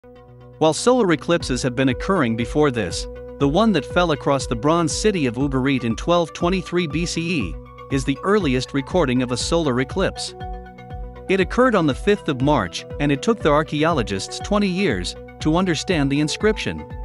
While solar eclipses have been occurring before this, the one that fell across the bronze city of Ugarit in 1223 BCE is the earliest recording of a solar eclipse. It occurred on the 5th of March, and it took the archaeologists 20 years to understand the inscription.